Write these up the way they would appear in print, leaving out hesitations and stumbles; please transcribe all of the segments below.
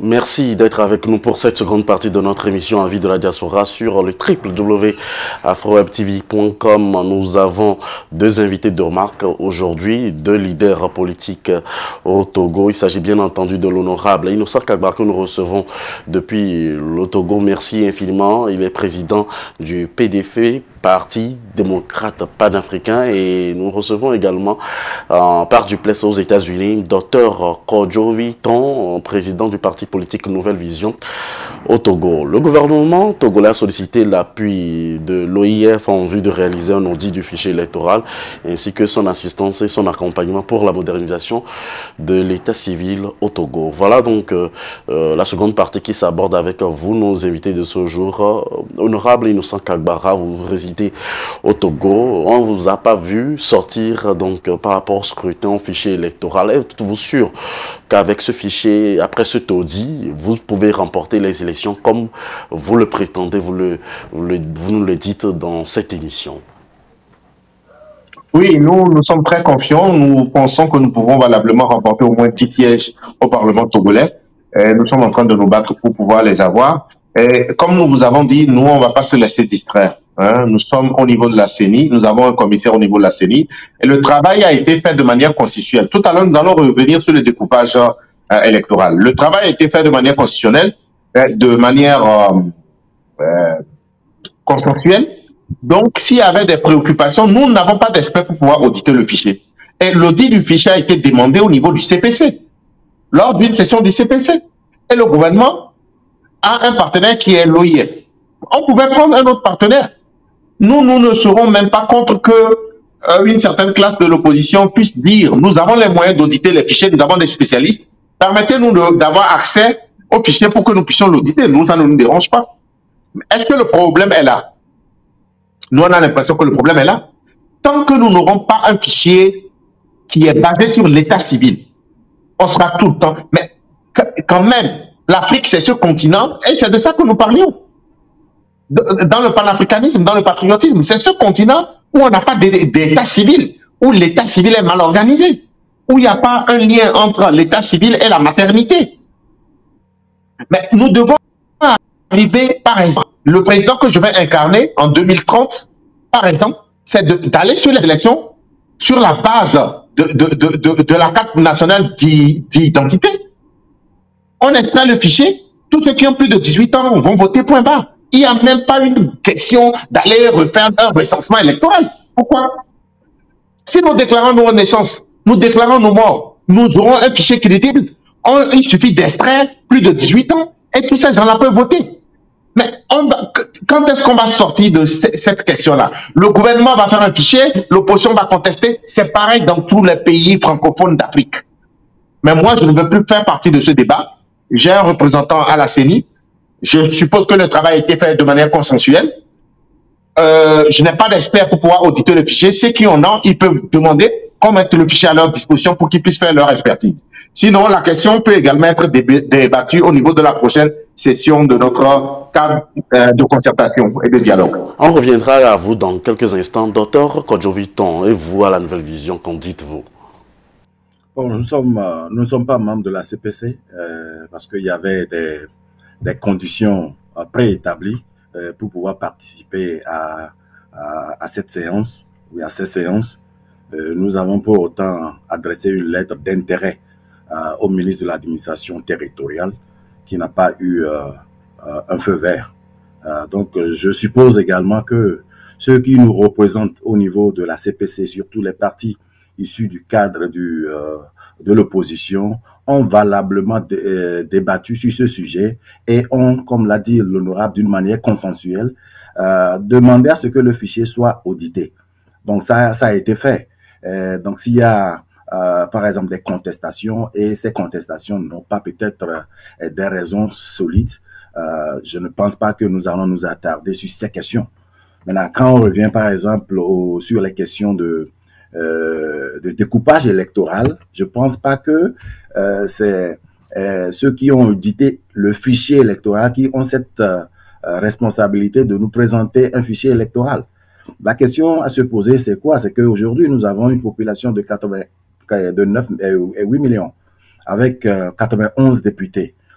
Merci d'être avec nous pour cette seconde partie de notre émission Avis de la diaspora sur le www.afrowebtv.com. Nous avons deux invités de remarque aujourd'hui, deux leaders politiques au Togo. Il s'agit bien entendu de l'honorable Innocent Kagbar que nous recevons depuis le Togo. Merci infiniment. Il est président du PDF, Parti démocrate panafricain, et nous recevons également par duplessis aux États-Unis Dr Kodjo Ton, président du parti politique Nouvelle Vision au Togo. Le gouvernement togolais a sollicité l'appui de l'OIF en vue de réaliser un audit du fichier électoral ainsi que son assistance et son accompagnement pour la modernisation de l'état civil au Togo. Voilà donc la seconde partie qui s'aborde avec vous, nos invités de ce jour. Honorable Innocent Kagbara, vous résidez au Togo. On ne vous a pas vu sortir donc par rapport au scrutin au fichier électoral. Êtes-vous sûr qu'avec ce fichier, après ce audit, vous pouvez remporter les élections comme vous le prétendez, vous nous le dites dans cette émission? Oui, nous sommes très confiants. Nous pensons que nous pouvons valablement remporter au moins 10 sièges au Parlement togolais. Et nous sommes en train de nous battre pour pouvoir les avoir. Et comme nous vous avons dit, nous, on ne va pas se laisser distraire. Hein. Nous sommes au niveau de la CENI, nous avons un commissaire au niveau de la CENI, et le travail a été fait de manière constitutionnelle. Tout à l'heure, nous allons revenir sur le découpage électoral. Le travail a été fait de manière constitutionnelle, de manière consensuelle. Donc, s'il y avait des préoccupations, nous n'avons pas d'experts pour pouvoir auditer le fichier. Et l'audit du fichier a été demandé au niveau du CPC, lors d'une session du CPC. Et le gouvernement a un partenaire qui est l'OIF. On pouvait prendre un autre partenaire. Nous ne serons même pas contre que une certaine classe de l'opposition puisse dire nous avons les moyens d'auditer les fichiers, nous avons des spécialistes, permettez-nous d'avoir accès aux fichiers pour que nous puissions l'auditer. Nous, ça ne nous dérange pas. Est-ce que le problème est là? Nous, on a l'impression que le problème est là. Tant que nous n'aurons pas un fichier qui est basé sur l'état civil, on sera tout le temps. Mais quand même, l'Afrique, c'est ce continent, et c'est de ça que nous parlions. Dans le panafricanisme, dans le patriotisme, c'est ce continent où on n'a pas d'état civil, où l'état civil est mal organisé, où il n'y a pas un lien entre l'état civil et la maternité. Mais nous devons arriver, par exemple, le président que je vais incarner en 2030, par exemple, c'est d'aller sur les élections sur la base de la carte nationale d'identité. On extrait le fichier, tous ceux qui ont plus de 18 ans vont voter point barre. Il n'y a même pas une question d'aller refaire un recensement électoral. Pourquoi? Si nous déclarons nos naissances, nous déclarons nos morts, nous aurons un fichier crédible. Il suffit d'extraire plus de 18 ans et tous ces gens-là peuvent voter. Mais quand est-ce qu'on va sortir de cette question-là? Le gouvernement va faire un fichier, l'opposition va contester. C'est pareil dans tous les pays francophones d'Afrique. Mais moi, je ne veux plus faire partie de ce débat. J'ai un représentant à la CENI. Je suppose que le travail a été fait de manière consensuelle. Je n'ai pas d'experts pour pouvoir auditer le fichier. Ceux qui en ont, ils peuvent demander qu'on mette le fichier à leur disposition pour qu'ils puissent faire leur expertise. Sinon, la question peut également être débattue au niveau de la prochaine session de notre cadre de concertation et de dialogue. On reviendra à vous dans quelques instants. Docteur Kodjo Ton, et vous à la Nouvelle Vision, qu'en dites-vous? Bon, nous ne sommes pas membres de la CPC parce qu'il y avait des conditions préétablies pour pouvoir participer à cette séance, ou à ces séances. Nous avons pour autant adressé une lettre d'intérêt au ministre de l'administration territoriale qui n'a pas eu un feu vert. Donc, je suppose également que ceux qui nous représentent au niveau de la CPC, surtout les partis issus du cadre de l'opposition, ont valablement débattu sur ce sujet et ont, comme l'a dit l'honorable, d'une manière consensuelle, demandé à ce que le fichier soit audité. Donc, ça a été fait. Donc, s'il y a, par exemple, des contestations, et ces contestations n'ont pas peut-être des raisons solides, je ne pense pas que nous allons nous attarder sur ces questions. Maintenant, quand on revient, par exemple, sur les questions de découpage électoral, je ne pense pas que c'est ceux qui ont audité le fichier électoral qui ont cette responsabilité de nous présenter un fichier électoral. La question à se poser, c'est quoi? C'est qu'aujourd'hui, nous avons une population de 8 millions, avec 91 députés.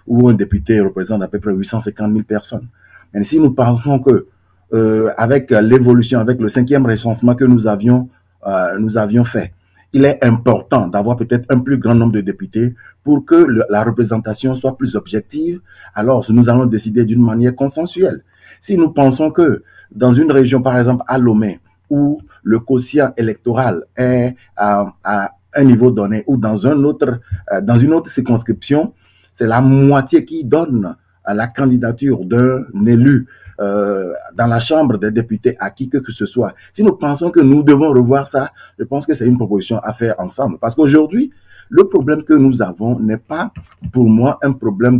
où un député représente à peu près 850 000 personnes. Mais si nous pensons que avec l'évolution, avec le 5e recensement que nous avions fait, il est important d'avoir peut-être un plus grand nombre de députés pour que la représentation soit plus objective. Alors, nous allons décider d'une manière consensuelle. Si nous pensons que dans une région, par exemple à Lomé, où le quotient électoral est à un niveau donné, ou dans une autre circonscription, c'est la moitié qui donne à la candidature d'un élu dans la Chambre des députés à qui que ce soit. Si nous pensons que nous devons revoir ça, je pense que c'est une proposition à faire ensemble. Parce qu'aujourd'hui, le problème que nous avons n'est pas, pour moi, un problème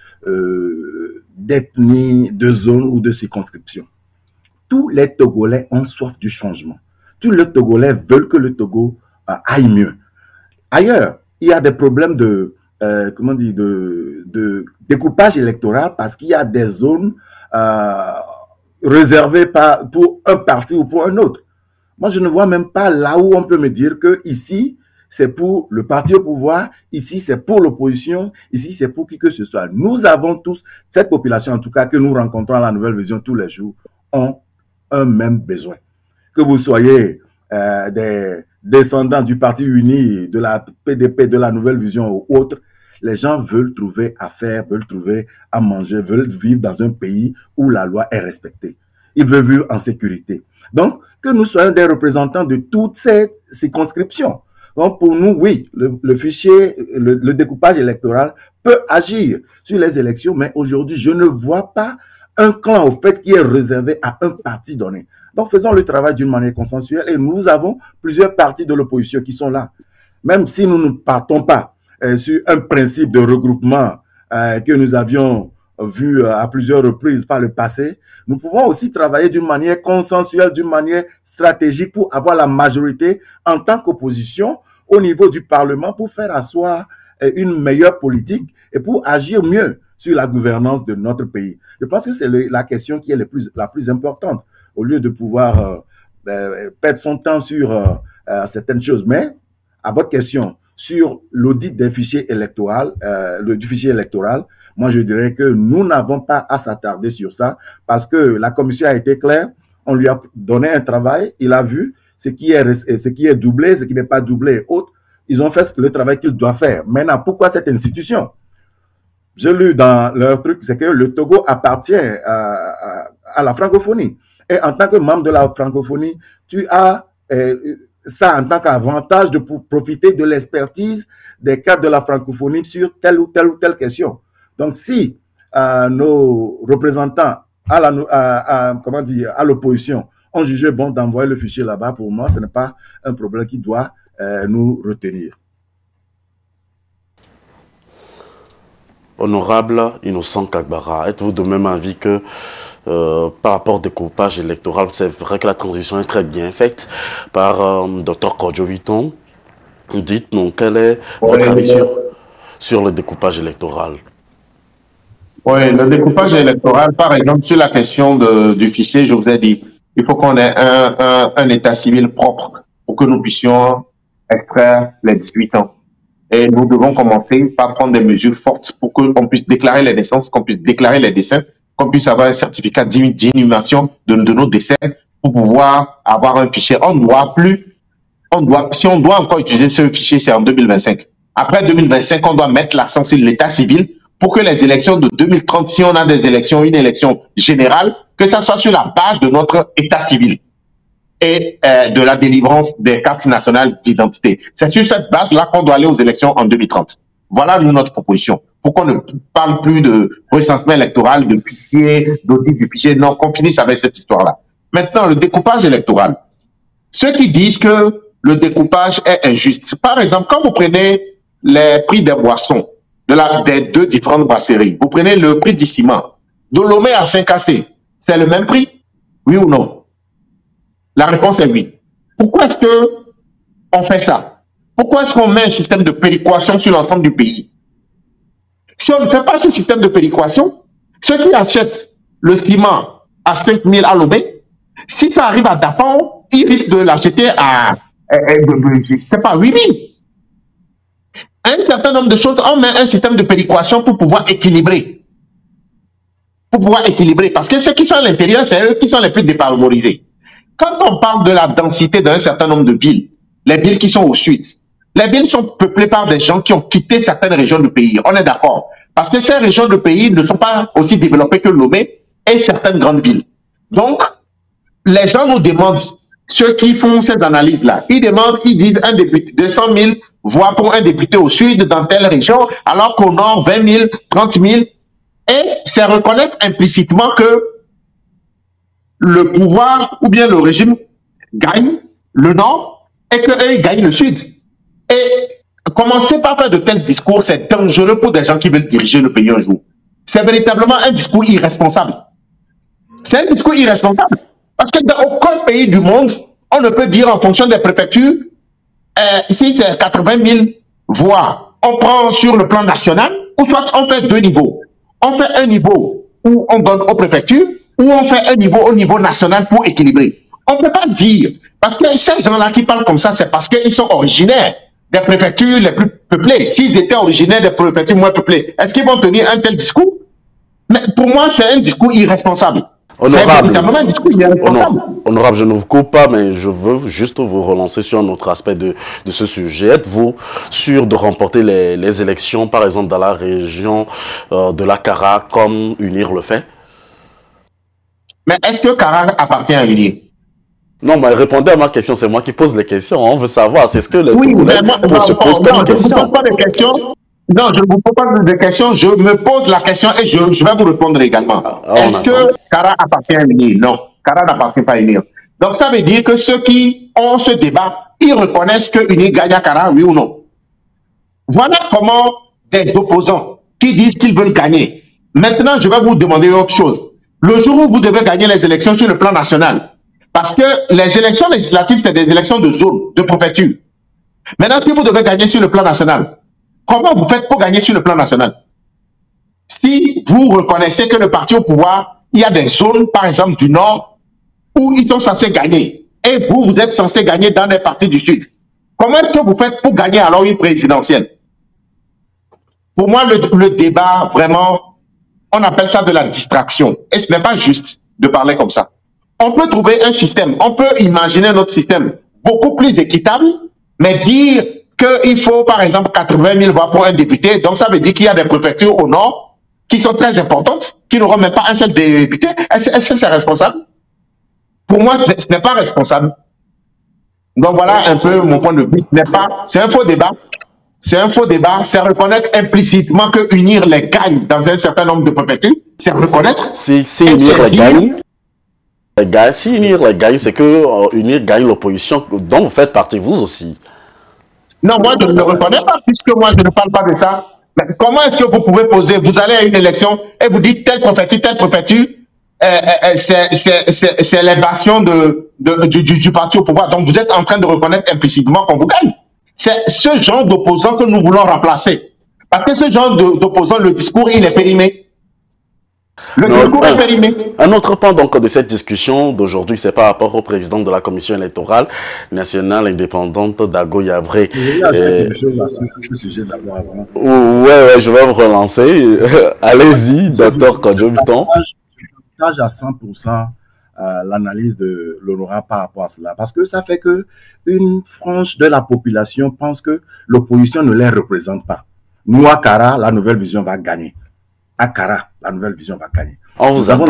d'ethnie, de zone ou de circonscription. Tous les Togolais ont soif du changement. Tous les Togolais veulent que le Togo aille mieux. Ailleurs, il y a des problèmes de découpage électoral parce qu'il y a des zones réservées pour un parti ou pour un autre. Moi, je ne vois même pas là où on peut me dire que ici, c'est pour le parti au pouvoir, ici, c'est pour l'opposition, ici, c'est pour qui que ce soit. Nous avons tous, cette population en tout cas, que nous rencontrons à la Nouvelle Vision tous les jours, ont un même besoin. Que vous soyez des descendants du Parti uni, de la PDP, de la Nouvelle Vision ou autre, les gens veulent trouver à faire, veulent trouver à manger, veulent vivre dans un pays où la loi est respectée. Ils veulent vivre en sécurité. Donc, que nous soyons des représentants de toutes ces circonscriptions. Donc, pour nous, oui, le fichier, le découpage électoral peut agir sur les élections, mais aujourd'hui, je ne vois pas un clan, au fait, qui est réservé à un parti donné. Donc, faisons le travail d'une manière consensuelle et nous avons plusieurs partis de l'opposition qui sont là. Même si nous ne partons pas sur un principe de regroupement que nous avions vu à plusieurs reprises par le passé, nous pouvons aussi travailler d'une manière consensuelle, d'une manière stratégique pour avoir la majorité en tant qu'opposition au niveau du Parlement pour faire asseoir une meilleure politique et pour agir mieux sur la gouvernance de notre pays. Je pense que c'est la question qui est la plus importante, au lieu de pouvoir perdre son temps sur certaines choses. Mais à votre question sur l'audit des fichiers électoraux, du fichier électoral, moi je dirais que nous n'avons pas à s'attarder sur ça parce que la commission a été claire, on lui a donné un travail, il a vu ce qui est doublé, ce qui n'est pas doublé et autres. Ils ont fait le travail qu'ils doivent faire. Maintenant, pourquoi cette institution? J'ai lu dans leur truc, c'est que le Togo appartient à la francophonie. Et en tant que membre de la francophonie, tu as ça en tant qu'avantage de profiter de l'expertise des cadres de la francophonie sur telle ou telle question. Donc, si nos représentants à l'opposition ont jugé bon d'envoyer le fichier là-bas, pour moi, ce n'est pas un problème qui doit nous retenir. Honorable Innocent Kagbara, êtes-vous de même avis que par rapport au découpage électoral, c'est vrai que la transition est très bien faite par Dr Kodjo Viton. Dites-nous, quel est votre avis sur le découpage électoral? Oui, le découpage électoral, par exemple, sur la question du fichier, je vous ai dit, il faut qu'on ait un état civil propre pour que nous puissions extraire les 18 ans. Et nous devons commencer par prendre des mesures fortes pour qu'on puisse déclarer les naissances, qu'on puisse déclarer les décès, qu'on puisse avoir un certificat d'inhumation de nos décès pour pouvoir avoir un fichier. Si on doit encore utiliser ce fichier, c'est en 2025. Après 2025, on doit mettre l'accent sur l'état civil pour que les élections de 2030, si on a des élections, une élection générale, que ça soit sur la base de notre état civil et de la délivrance des cartes nationales d'identité. C'est sur cette base-là qu'on doit aller aux élections en 2030. Voilà notre proposition. Pour qu'on ne parle plus de recensement électoral, de fichier, d'audit du fichier. Non, qu'on finisse avec cette histoire-là. Maintenant, le découpage électoral. Ceux qui disent que le découpage est injuste. Par exemple, quand vous prenez les prix des boissons des deux différentes brasseries, vous prenez le prix du ciment, de Lomé à Saint-Cassé, c'est le même prix? Oui ou non? La réponse est oui. Pourquoi est-ce qu'on fait ça? Pourquoi est-ce qu'on met un système de péréquation sur l'ensemble du pays? Si on ne fait pas ce système de péréquation, ceux qui achètent le ciment à 5 000 à Lomé, si ça arrive à Dapao, ils risquent de l'acheter à, je ne sais pas, 8 000. Un certain nombre de choses, on met un système de péréquation pour pouvoir équilibrer. Pour pouvoir équilibrer. Parce que ceux qui sont à l'intérieur, c'est eux qui sont les plus défavorisés. Quand on parle de la densité d'un certain nombre de villes, les villes qui sont au sud, les villes sont peuplées par des gens qui ont quitté certaines régions du pays. On est d'accord. Parce que ces régions du pays ne sont pas aussi développées que Lomé et certaines grandes villes. Donc, les gens nous demandent, ceux qui font ces analyses-là, ils demandent, ils disent un député, 200 000 voix pour un député au sud dans telle région, alors qu'au nord, 20 000, 30 000. Et c'est reconnaître implicitement que le pouvoir ou bien le régime gagne le nord et qu'eux, ils gagnent le sud. Et commencer par faire de tels discours, c'est dangereux pour des gens qui veulent diriger le pays un jour. C'est véritablement un discours irresponsable. C'est un discours irresponsable. Parce que dans aucun pays du monde, on ne peut dire en fonction des préfectures, ici c'est 80 000 voix, on prend sur le plan national, ou soit on fait deux niveaux. On fait un niveau où on donne aux préfectures, ou on fait un niveau au niveau national pour équilibrer. On ne peut pas dire, parce que ces gens-là qui parlent comme ça, c'est parce qu'ils sont originaires des préfectures les plus peuplées. S'ils étaient originaires des préfectures moins peuplées, est-ce qu'ils vont tenir un tel discours? Mais pour moi, c'est un discours irresponsable. Honorable, Honorable, je ne vous coupe pas, mais je veux juste vous relancer sur un autre aspect de ce sujet. Êtes-vous sûr de remporter les élections, par exemple, dans la région de la Kara, comme UNIR le fait? Mais est-ce que Kara appartient à UNIR? Non, mais répondez à ma question, c'est moi qui pose les questions. On veut savoir, c'est ce que les Togolais se posent comme question. Je ne vous pose pas de questions. Non, je ne vous pose pas de questions, je me pose la question et je vais vous répondre également. Est-ce que Kara appartient à UNIR? Non, Kara n'appartient pas à UNIR. Donc ça veut dire que ceux qui ont ce débat, ils reconnaissent que UNIR gagne à Kara, oui ou non? Voilà comment des opposants qui disent qu'ils veulent gagner. Maintenant, je vais vous demander autre chose. Le jour où vous devez gagner les élections sur le plan national, parce que les élections législatives, c'est des élections de zone, de préfecture. Maintenant, si vous devez gagner sur le plan national, comment vous faites pour gagner sur le plan national? Si vous reconnaissez que le parti au pouvoir, il y a des zones, par exemple du Nord, où ils sont censés gagner, et vous, vous êtes censé gagner dans les partis du Sud. Comment est-ce que vous faites pour gagner alors une présidentielle? Pour moi, le débat, vraiment, on appelle ça de la distraction. Et ce n'est pas juste de parler comme ça. On peut trouver un système, on peut imaginer notre système beaucoup plus équitable, mais dire qu'il faut, par exemple, 80 000 voix pour un député, donc ça veut dire qu'il y a des préfectures au nord qui sont très importantes, qui n'auront même pas un seul député. Est-ce que c'est responsable? Pour moi, ce n'est pas responsable. Donc voilà un peu mon point de vue. C'est un faux débat. C'est un faux débat. C'est reconnaître implicitement que UNIR les gagne dans un certain nombre de préfectures. C'est reconnaître. Si UNIR les gagne, si UNIR les gagne, c'est que UNIR gagne l'opposition dont vous faites partie, vous aussi. Non, moi je ne le reconnais pas puisque moi je ne parle pas de ça. Mais comment est-ce que vous pouvez poser, vous allez à une élection et vous dites telle préfecture, c'est l'évasion du parti au pouvoir. Donc vous êtes en train de reconnaître implicitement qu'on vous gagne. C'est ce genre d'opposant que nous voulons remplacer. Parce que ce genre d'opposant, le discours, il est périmé. Un autre point donc de cette discussion d'aujourd'hui, c'est par rapport au président de la commission électorale nationale indépendante, Dago Yabré. quelque chose à ce sujet d'abord avant. Ouais, je vais vous relancer. Allez-y, docteur Kodjobiton. Je partage à 100% l'analyse de l'honorable par rapport à cela. Parce que ça fait que une frange de la population pense que l'opposition ne les représente pas. Nous, à Kara, la nouvelle vision va gagner. À Kara, la nouvelle vision va gagner. Nous avons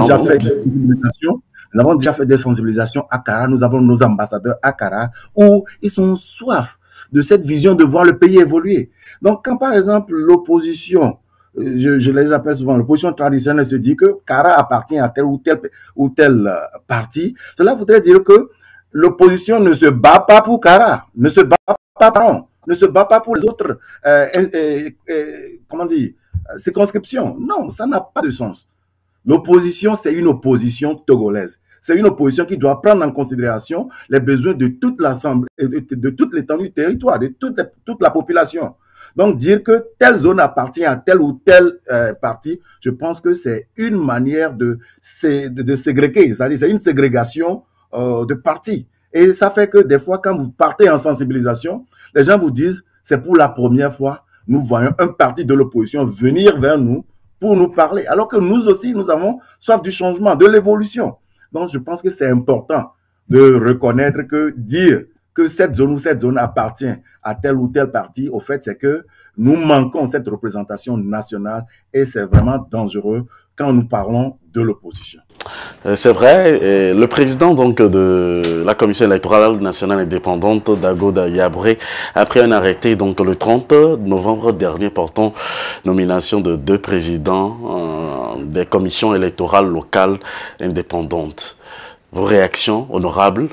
déjà fait des sensibilisations à Kara. Nous avons nos ambassadeurs à Kara où ils sont soif de cette vision de voir le pays évoluer. Donc, quand par exemple l'opposition, je les appelle souvent l'opposition traditionnelle, se dit que Kara appartient à tel ou tel parti, cela voudrait dire que l'opposition ne se bat pas pour Kara, ne se bat pas pour les autres, comment dire, circonscription. Non, ça n'a pas de sens. L'opposition, c'est une opposition togolaise. C'est une opposition qui doit prendre en considération les besoins de toute l'ensemble, de toute l'étendue du territoire, de toute la population. Donc, dire que telle zone appartient à tel ou tel parti, je pense que c'est une manière de ségréger. C'est-à-dire, c'est une ségrégation de partis. Et ça fait que des fois, quand vous partez en sensibilisation, les gens vous disent, c'est pour la première fois. nous voyons un parti de l'opposition venir vers nous pour nous parler, alors que nous aussi, nous avons soif du changement, de l'évolution. Donc, je pense que c'est important de reconnaître que dire que cette zone ou cette zone appartient à tel ou tel parti, au fait, c'est que nous manquons cette représentation nationale et c'est vraiment dangereux quand nous parlons de l'opposition. C'est vrai, le président donc de la Commission électorale nationale indépendante, Dagoda Yabré, a pris un arrêté donc le 30 novembre dernier portant nomination de 2 présidents des commissions électorales locales indépendantes. Vos réactions, honorables?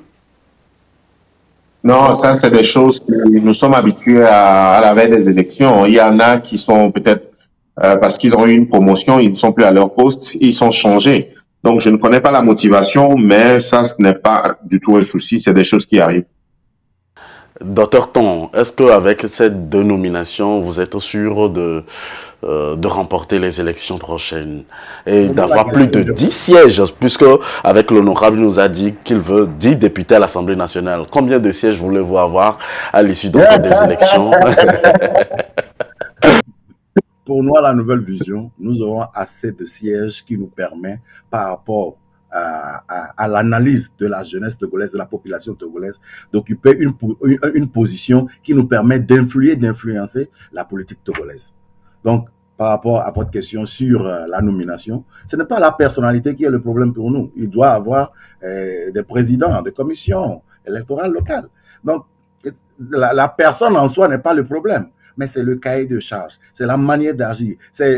Non, ça c'est des choses que nous sommes habitués à la veille des élections. Il y en a qui sont peut-être, parce qu'ils ont eu une promotion, ils ne sont plus à leur poste, ils sont changés. Donc je ne connais pas la motivation, mais ça ce n'est pas du tout un souci, c'est des choses qui arrivent. Docteur Ton, est-ce qu'avec ces 2 nominations, vous êtes sûr de remporter les élections prochaines et d'avoir plus de 10 sièges, puisque avec l'honorable nous a dit qu'il veut 10 députés à l'Assemblée nationale. Combien de sièges voulez-vous avoir à l'issue des élections? Pour nous, à la nouvelle vision, nous aurons assez de sièges qui nous permet, par rapport à l'analyse de la jeunesse togolaise, de la population togolaise, d'occuper une position qui nous permet d'influer, d'influencer la politique togolaise. Donc, par rapport à votre question sur la nomination, ce n'est pas la personnalité qui est le problème pour nous. Il doit avoir des présidents de commissions électorales locales. Donc, la personne en soi n'est pas le problème, mais c'est le cahier de charge, c'est la manière d'agir, c'est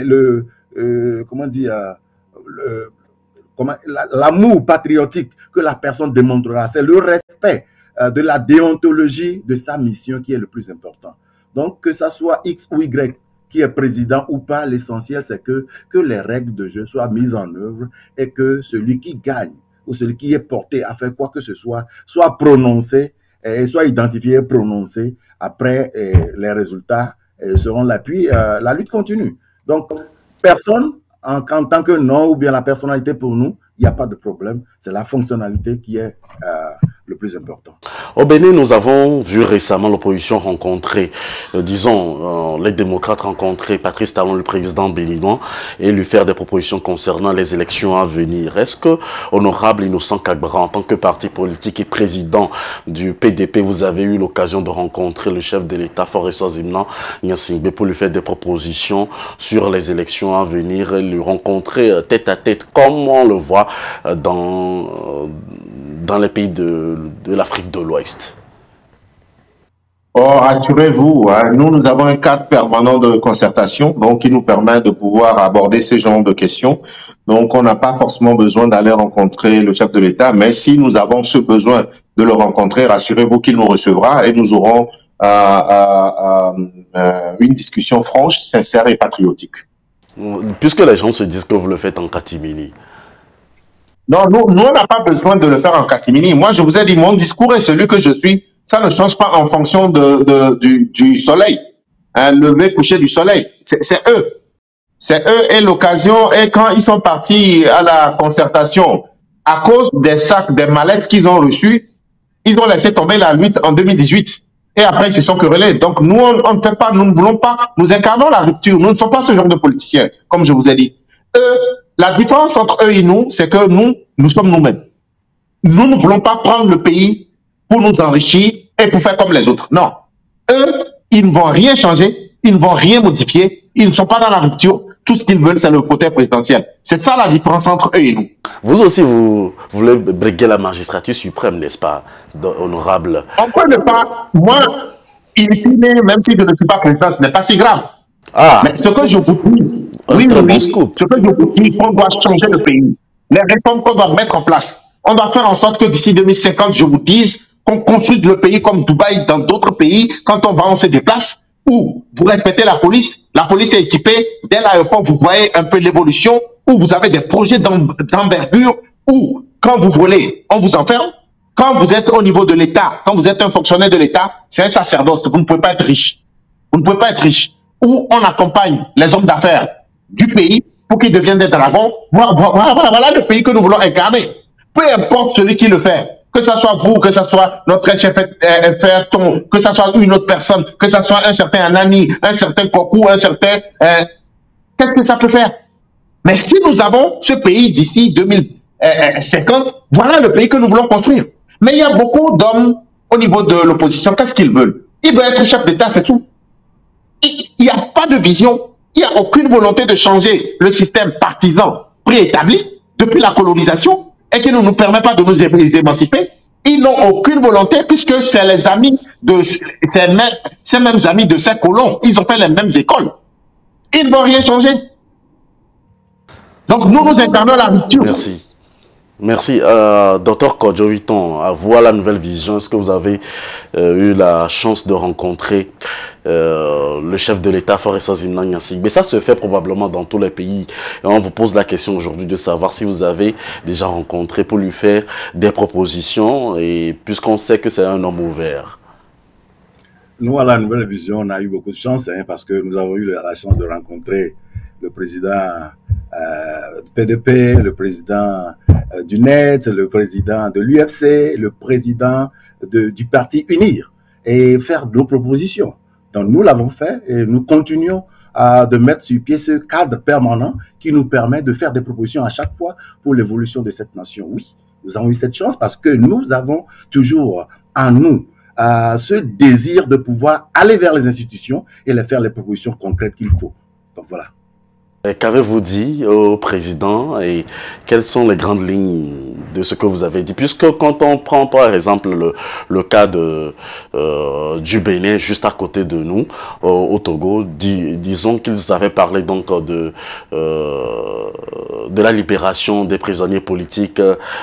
l'amour patriotique que la personne démontrera, c'est le respect de la déontologie de sa mission qui est le plus important. Donc, que ça soit X ou Y qui est président ou pas, l'essentiel c'est que les règles de jeu soient mises en œuvre et que celui qui gagne ou celui qui est porté à faire quoi que ce soit prononcé et soit identifié et prononcé. Après, les résultats seront l'appui. La lutte continue. Donc, personne en tant que nom ou bien la personnalité pour nous, il n'y a pas de problème. C'est la fonctionnalité qui est le plus important. Au Bénin, nous avons vu récemment l'opposition rencontrer, disons, les démocrates rencontrer Patrice Talon, le président béninois, et lui faire des propositions concernant les élections à venir. Est-ce que, honorable Innocent Kagbara, en tant que parti politique et président du PDP, vous avez eu l'occasion de rencontrer le chef de l'État, Forest Zimnan Nyasingbe, pour lui faire des propositions sur les élections à venir et lui rencontrer tête à tête, comme on le voit dans les pays de l'Afrique de l'Ouest? Oh, rassurez-vous, hein, nous avons un cadre permanent de concertation, donc qui nous permet de pouvoir aborder ce genre de questions. Donc, on n'a pas forcément besoin d'aller rencontrer le chef de l'État, mais si nous avons ce besoin de le rencontrer, rassurez-vous qu'il nous recevra et nous aurons une discussion franche, sincère et patriotique. Puisque les gens se disent que vous le faites en catimini. Non, nous, on n'a pas besoin de le faire en catimini. Moi, je vous ai dit, mon discours est celui que je suis. Ça ne change pas en fonction du soleil. Un lever, coucher du soleil. C'est eux. C'est eux et l'occasion. Et quand ils sont partis à la concertation, à cause des sacs, des mallettes qu'ils ont reçus, ils ont laissé tomber la lutte en 2018. Et après, ils se sont querellés. Donc, nous, on ne fait pas, nous ne voulons pas, nous incarnons la rupture. Nous ne sommes pas ce genre de politiciens, comme je vous ai dit. Eux, la différence entre eux et nous, c'est que nous sommes nous-mêmes. Nous ne voulons pas prendre le pays pour nous enrichir et pour faire comme les autres. Non. Eux, ils ne vont rien changer, ils ne vont rien modifier, ils ne sont pas dans la rupture. Tout ce qu'ils veulent, c'est le fauteuil présidentiel. C'est ça la différence entre eux et nous. Vous aussi, vous voulez briguer la magistrature suprême, n'est-ce pas, honorable? On peut ne pas, moi, même si je ne suis pas président, ce n'est pas si grave. Ah. Mais ce que je vous dis, oui, ce que je vous dis, on doit changer le pays. Les réformes qu'on doit mettre en place, on doit faire en sorte que d'ici 2050, je vous dise, qu'on construise le pays comme Dubaï, dans d'autres pays, quand on va, on se déplace, où vous respectez la police est équipée, dès l'aéroport, vous voyez un peu l'évolution, où vous avez des projets d'envergure, où, quand vous volez, on vous enferme. Quand vous êtes au niveau de l'État, quand vous êtes un fonctionnaire de l'État, c'est un sacerdoce, vous ne pouvez pas être riche. Vous ne pouvez pas être riche. Où on accompagne les hommes d'affaires du pays pour qu'ils deviennent des dragons. Voilà le pays que nous voulons incarner. Peu importe celui qui le fait. que ce soit vous, que ce soit notre chef Ferton, que ce soit une autre personne, que ce soit un certain Anani, un certain Kokou, un certain... qu'est-ce que ça peut faire? Mais si nous avons ce pays d'ici 2050, voilà le pays que nous voulons construire. Mais il y a beaucoup d'hommes au niveau de l'opposition. Qu'est-ce qu'ils veulent? Ils veulent être chef d'État, c'est tout. Il n'y a pas de vision. Il n'y a aucune volonté de changer le système partisan préétabli depuis la colonisation et qui ne nous permet pas de nous émanciper. Ils n'ont aucune volonté puisque c'est les amis de ces mêmes amis de ces colons. Ils ont fait les mêmes écoles. Ils ne vont rien changer. Donc nous incarnons la rupture. Merci. Merci. Docteur Kodjoviton, à vous la nouvelle vision, est-ce que vous avez eu la chance de rencontrer le chef de l'État, Foresta Zimna Nyansingbe? Mais ça se fait probablement dans tous les pays. Et on vous pose la question aujourd'hui de savoir si vous avez déjà rencontré pour lui faire des propositions, et puisqu'on sait que c'est un homme ouvert. Nous, à la nouvelle vision, on a eu beaucoup de chance parce que nous avons eu la chance de rencontrer le président du PDP, le président du NET, le président de l'UFC, le président du parti UNIR et faire nos propositions. Donc nous l'avons fait et nous continuons de mettre sur pied ce cadre permanent qui nous permet de faire des propositions à chaque fois pour l'évolution de cette nation. Oui, nous avons eu cette chance parce que nous avons toujours en nous ce désir de pouvoir aller vers les institutions et les faire les propositions concrètes qu'il faut. Donc voilà. Qu'avez-vous dit au président et quelles sont les grandes lignes de ce que vous avez dit? Puisque quand on prend par exemple le cas du Bénin juste à côté de nous, au Togo, disons qu'ils avaient parlé donc de la libération des prisonniers politiques,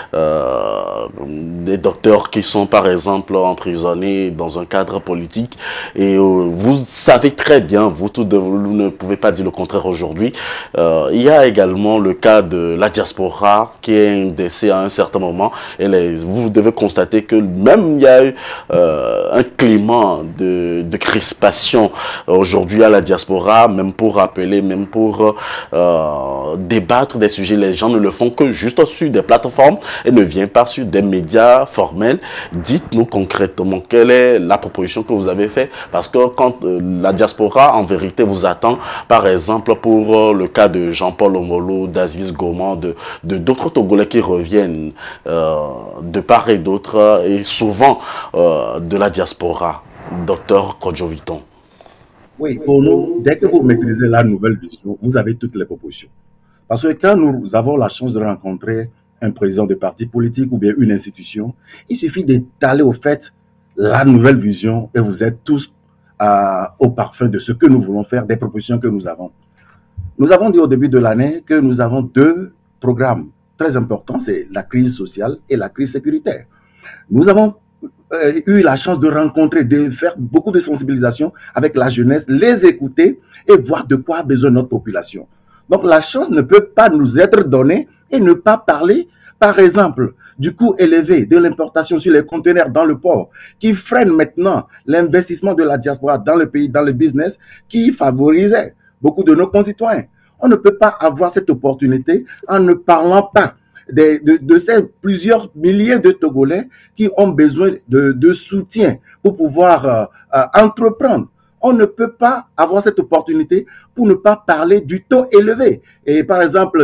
des docteurs qui sont par exemple emprisonnés dans un cadre politique. Et vous savez très bien, vous ne pouvez pas dire le contraire aujourd'hui. Il y a également le cas de la diaspora qui est indexée à un certain moment et vous devez constater que même il y a eu un climat de crispation aujourd'hui à la diaspora, même pour rappeler, même pour débattre des sujets. Les gens ne le font que juste sur des plateformes et ne viennent pas sur des médias formels. Dites-nous concrètement quelle est la proposition que vous avez faite, parce que quand la diaspora en vérité vous attend, par exemple pour le cas de Jean-Paul Omolo, d'Aziz Goman, de d'autres Togolais qui reviennent de part et d'autre, et souvent de la diaspora. Docteur Kodjoviton. Oui, pour nous, dès que vous maîtrisez la nouvelle vision, vous avez toutes les propositions. Parce que quand nous avons la chance de rencontrer un président de parti politique ou bien une institution, il suffit d'étaler au fait la nouvelle vision et vous êtes tous au parfum de ce que nous voulons faire, des propositions que nous avons. Nous avons dit au début de l'année que nous avons deux programmes très importants, c'est la crise sociale et la crise sécuritaire. Nous avons eu la chance de rencontrer, de faire beaucoup de sensibilisation avec la jeunesse, les écouter et voir de quoi a besoin notre population. Donc la chance ne peut pas nous être donnée et ne pas parler, par exemple, du coût élevé de l'importation sur les conteneurs dans le port, qui freine maintenant l'investissement de la diaspora dans le pays, dans le business, qui favorisait beaucoup de nos concitoyens. On ne peut pas avoir cette opportunité en ne parlant pas de ces plusieurs milliers de Togolais qui ont besoin de soutien pour pouvoir entreprendre. On ne peut pas avoir cette opportunité pour ne pas parler du taux élevé. Et par exemple,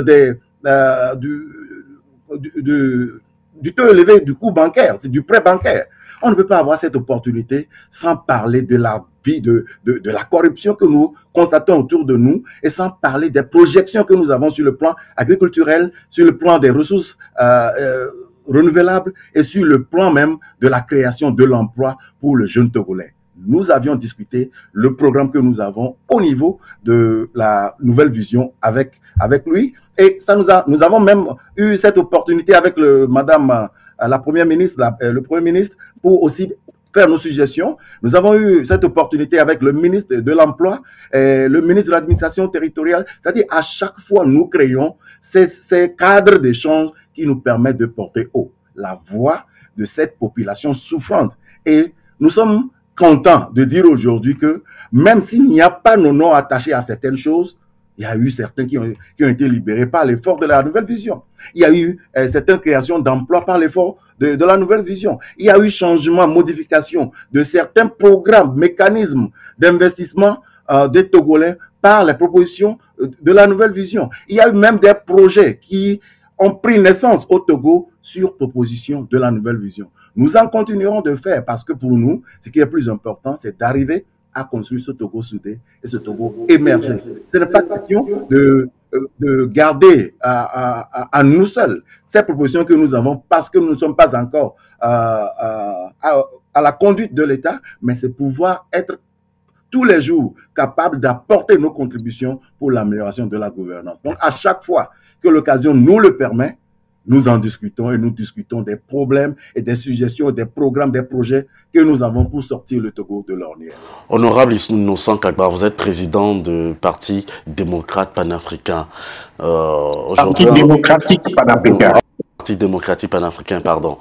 du taux élevé du coût bancaire, c'est du prêt bancaire. On ne peut pas avoir cette opportunité sans parler de la vie, de la corruption que nous constatons autour de nous et sans parler des projections que nous avons sur le plan agriculturel, sur le plan des ressources renouvelables et sur le plan même de la création de l'emploi pour le jeune Togolais. Nous avions discuté le programme que nous avons au niveau de la nouvelle vision avec lui et ça nous avons même eu cette opportunité avec madame la première ministre, le premier ministre, pour aussi faire nos suggestions. Nous avons eu cette opportunité avec le ministre de l'Emploi, le ministre de l'Administration territoriale. C'est-à-dire, à chaque fois, nous créons ces cadres d'échange qui nous permettent de porter haut la voix de cette population souffrante. Et nous sommes contents de dire aujourd'hui que même s'il n'y a pas nos noms attachés à certaines choses, Il y a eu certains qui ont été libérés par l'effort de la nouvelle vision. Il y a eu certaines créations d'emplois par l'effort de la nouvelle vision. Il y a eu changement, modification de certains programmes, mécanismes d'investissement des Togolais par les propositions de la nouvelle vision. Il y a eu même des projets qui ont pris naissance au Togo sur proposition de la nouvelle vision. Nous en continuerons de faire parce que pour nous, ce qui est plus important, c'est d'arriver à construire ce Togo soudé et ce Togo émergé. Ce n'est pas question de garder à nous seuls ces propositions que nous avons parce que nous ne sommes pas encore à la conduite de l'État, mais c'est pouvoir être tous les jours capables d'apporter nos contributions pour l'amélioration de la gouvernance. Donc, à chaque fois que l'occasion nous le permet, nous en discutons et nous discutons des problèmes et des suggestions, des programmes, des projets que nous avons pour sortir le Togo de l'ornière. Honorable Innocent Kagba, vous êtes président du Parti démocrate panafricain. Parti démocratique panafricain. Parti démocratique panafricain, pardon.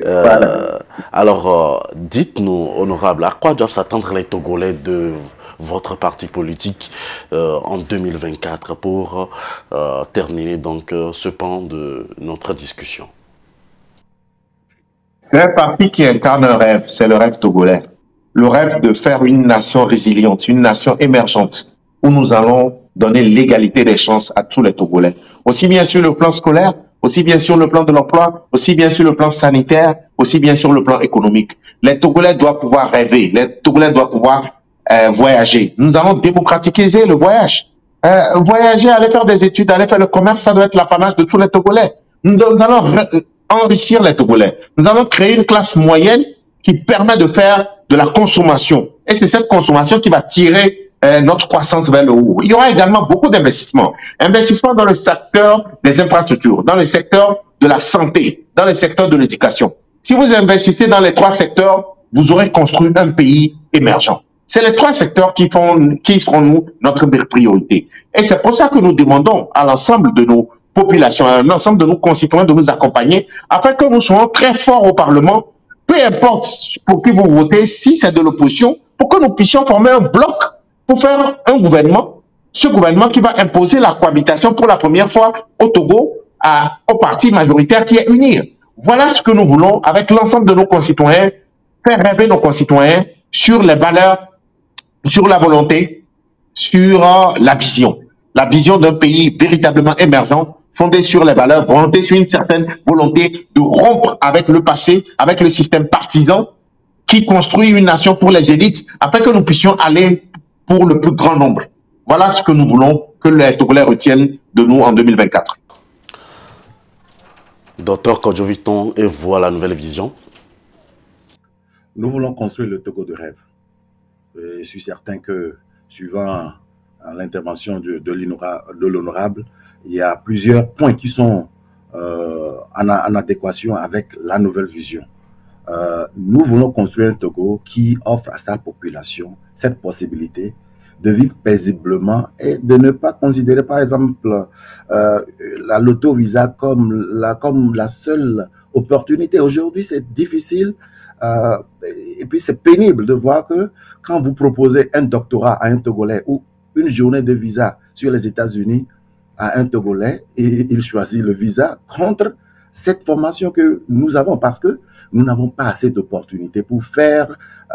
Alors, dites-nous, honorable, à quoi doivent s'attendre les Togolais de votre parti politique en 2024 pour terminer donc ce pan de notre discussion? C'est un parti qui incarne un rêve, c'est le rêve togolais. Le rêve de faire une nation résiliente, une nation émergente, où nous allons donner l'égalité des chances à tous les Togolais. Aussi bien sur le plan scolaire, aussi bien sur le plan de l'emploi, aussi bien sur le plan sanitaire, aussi bien sur le plan économique. Les Togolais doivent pouvoir rêver, les Togolais doivent pouvoir voyager. Nous allons démocratiser le voyage. Voyager, aller faire des études, aller faire le commerce, ça doit être l'apanage de tous les Togolais. Nous allons enrichir les Togolais. Nous allons créer une classe moyenne qui permet de faire de la consommation. Et c'est cette consommation qui va tirer notre croissance vers le haut. Il y aura également beaucoup d'investissements. Investissements dans le secteur des infrastructures, dans le secteur de la santé, dans le secteur de l'éducation. Si vous investissez dans les trois secteurs, vous aurez construit un pays émergent. C'est les trois secteurs qui seront nous notre priorité. Et c'est pour ça que nous demandons à l'ensemble de nos populations, à l'ensemble de nos concitoyens de nous accompagner afin que nous soyons très forts au Parlement, peu importe pour qui vous votez, si c'est de l'opposition, pour que nous puissions former un bloc pour faire un gouvernement, ce gouvernement qui va imposer la cohabitation pour la première fois au Togo au parti majoritaire qui est unir. Voilà ce que nous voulons avec l'ensemble de nos concitoyens, faire rêver nos concitoyens sur les valeurs, sur la volonté, sur la vision d'un pays véritablement émergent, fondé sur les valeurs, fondé sur une certaine volonté de rompre avec le passé, avec le système partisan qui construit une nation pour les élites, afin que nous puissions aller pour le plus grand nombre. Voilà ce que nous voulons que les Togolais retiennent de nous en 2024. Docteur Kodjoviton, et voilà la nouvelle vision. Nous voulons construire le Togo de rêve. Je suis certain que, suivant l'intervention de l'honorable, il y a plusieurs points qui sont en adéquation avec la nouvelle vision. Nous voulons construire un Togo qui offre à sa population cette possibilité de vivre paisiblement et de ne pas considérer, par exemple, la loto-visa comme la seule opportunité. Aujourd'hui, c'est difficile et puis c'est pénible de voir que quand vous proposez un doctorat à un Togolais ou une journée de visa sur les États-Unis à un Togolais, et il choisit le visa contre cette formation que nous avons parce que nous n'avons pas assez d'opportunités pour faire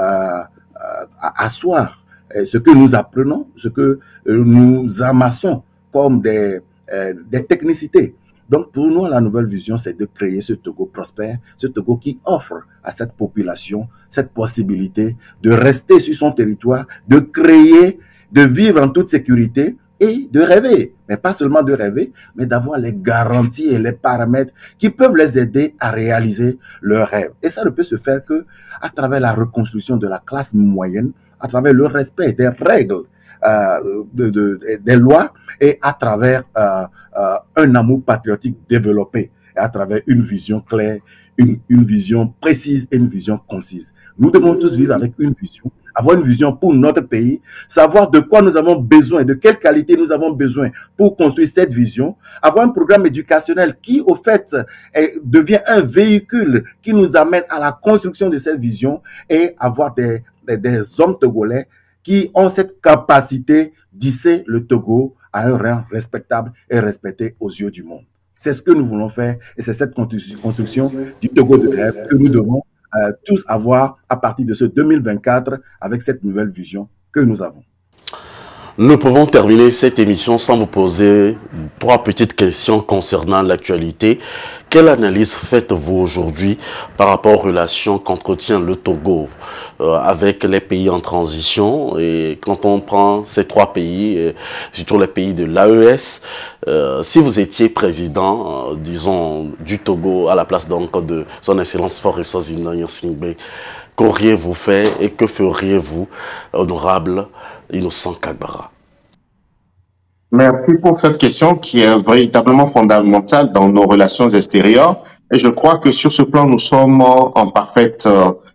asseoir ce que nous apprenons, ce que nous amassons comme des technicités. Donc, pour nous, la nouvelle vision, c'est de créer ce Togo prospère, ce Togo qui offre à cette population cette possibilité de rester sur son territoire, de créer, de vivre en toute sécurité et de rêver. Mais pas seulement de rêver, mais d'avoir les garanties et les paramètres qui peuvent les aider à réaliser leurs rêves. Et ça ne peut se faire que à travers la reconstruction de la classe moyenne, à travers le respect des règles, des lois et à travers un amour patriotique développé et à travers une vision claire, une vision précise et une vision concise. Nous devons tous vivre avec une vision, avoir une vision pour notre pays, savoir de quoi nous avons besoin, de quelle qualité nous avons besoin pour construire cette vision, avoir un programme éducationnel qui, au fait, devient un véhicule qui nous amène à la construction de cette vision et avoir des hommes togolais qui ont cette capacité d'hisser le Togo à un rang respectable et respecté aux yeux du monde. C'est ce que nous voulons faire et c'est cette construction du Togo de rêve que nous devons tous avoir à partir de ce 2024 avec cette nouvelle vision que nous avons. Nous pouvons terminer cette émission sans vous poser 3 petites questions concernant l'actualité. Quelle analyse faites-vous aujourd'hui par rapport aux relations qu'entretient le Togo avec les pays en transition? Et quand on prend ces 3 pays, surtout les pays de l'AES, si vous étiez président, disons, du Togo à la place donc de son Excellence Faure Gnassingbé, qu'auriez-vous fait et que feriez-vous, honorable Innocent Kagbara? Merci pour cette question qui est véritablement fondamentale dans nos relations extérieures. Et je crois que sur ce plan, nous sommes en parfaite,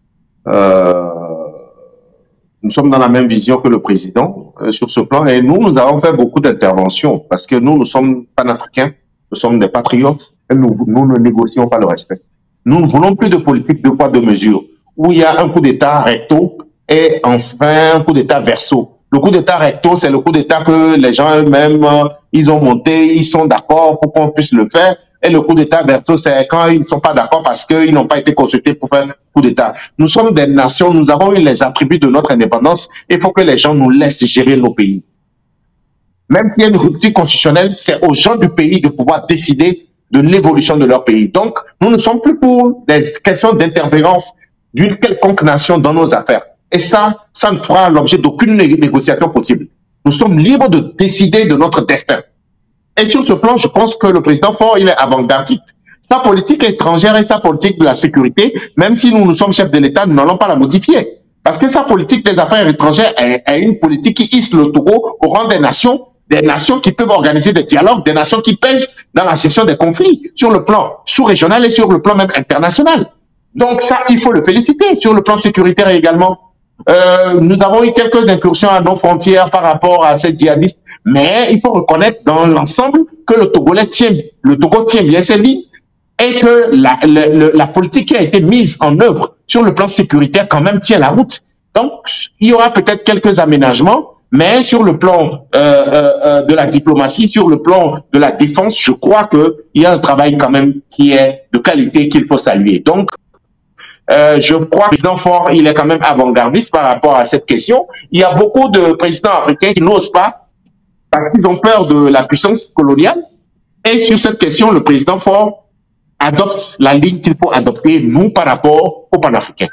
nous sommes dans la même vision que le président sur ce plan. Et nous avons fait beaucoup d'interventions parce que nous sommes panafricains, nous sommes des patriotes et nous ne négocions pas le respect. Nous ne voulons plus de politique de poids, de mesure, où il y a un coup d'État recto et enfin un coup d'État verso. Le coup d'État recto, c'est le coup d'État que les gens eux-mêmes, ils ont monté, ils sont d'accord pour qu'on puisse le faire. Et le coup d'État verso, c'est quand ils ne sont pas d'accord parce qu'ils n'ont pas été consultés pour faire un coup d'État. Nous sommes des nations, nous avons eu les attributs de notre indépendance. Il faut que les gens nous laissent gérer nos pays. Même s'il y a une rupture constitutionnelle, c'est aux gens du pays de pouvoir décider de l'évolution de leur pays. Donc, nous ne sommes plus pour des questions d'interférence d'une quelconque nation dans nos affaires. Et ça ne fera l'objet d'aucune négociation possible. Nous sommes libres de décider de notre destin. Et sur ce plan, je pense que le président Faure, il est avant-gardiste. Sa politique étrangère et sa politique de la sécurité, même si nous sommes chefs de l'État, nous n'allons pas la modifier. Parce que sa politique des affaires étrangères est une politique qui hisse le Togo au rang des nations qui peuvent organiser des dialogues, des nations qui pèsent dans la gestion des conflits, sur le plan sous-régional et sur le plan même international. Donc ça, il faut le féliciter, sur le plan sécuritaire également. Nous avons eu quelques incursions à nos frontières par rapport à ces djihadistes, mais il faut reconnaître dans l'ensemble que le Togo tient bien ses lignes et que la politique qui a été mise en œuvre sur le plan sécuritaire quand même tient la route. Donc, il y aura peut-être quelques aménagements, mais sur le plan de la diplomatie, sur le plan de la défense, je crois qu'il y a un travail quand même qui est de qualité qu'il faut saluer. Donc, je crois que le président Faure, il est quand même avant-gardiste par rapport à cette question. Il y a beaucoup de présidents africains qui n'osent pas parce qu'ils ont peur de la puissance coloniale. Et sur cette question, le président Faure adopte la ligne qu'il faut adopter, nous, par rapport aux panafricains.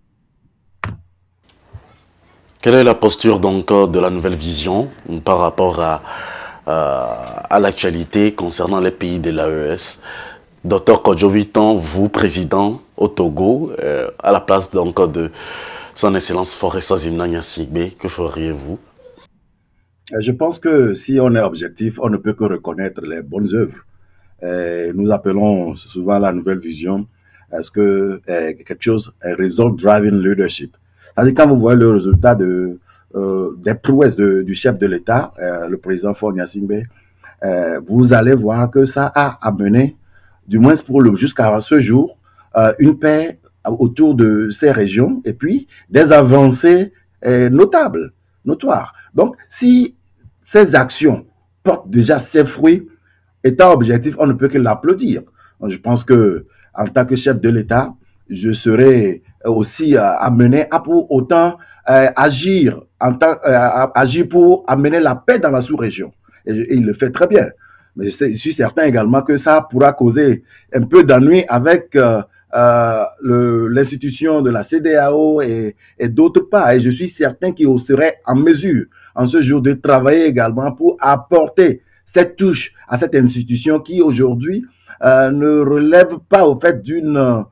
Quelle est la posture donc de la nouvelle vision par rapport à l'actualité concernant les pays de l'AES? Dr Kodjo Vitan, vous, président au Togo, à la place donc de son Excellence Faure Gnassingbé, que feriez-vous? Je pense que si on est objectif, on ne peut que reconnaître les bonnes œuvres. Nous appelons souvent la nouvelle vision est-ce que quelque chose est result driving leadership. C'est-à-dire quand vous voyez le résultat des prouesses du chef de l'État, le président Faure Gnassingbé, vous allez voir que ça a amené, du moins jusqu'à ce jour, une paix autour de ces régions et puis des avancées notoires. Donc, si ces actions portent déjà ses fruits, étant objectif, on ne peut que l'applaudir. Je pense que en tant que chef de l'État, je serai aussi amené à pour autant agir pour amener la paix dans la sous-région. Et il le fait très bien. Mais je suis certain également que ça pourra causer un peu d'ennui avec l'institution de la CEDEAO et d'autres pas. Et je suis certain qu'il serait en mesure, en ce jour, de travailler également pour apporter cette touche à cette institution qui, aujourd'hui, ne relève pas au fait d'une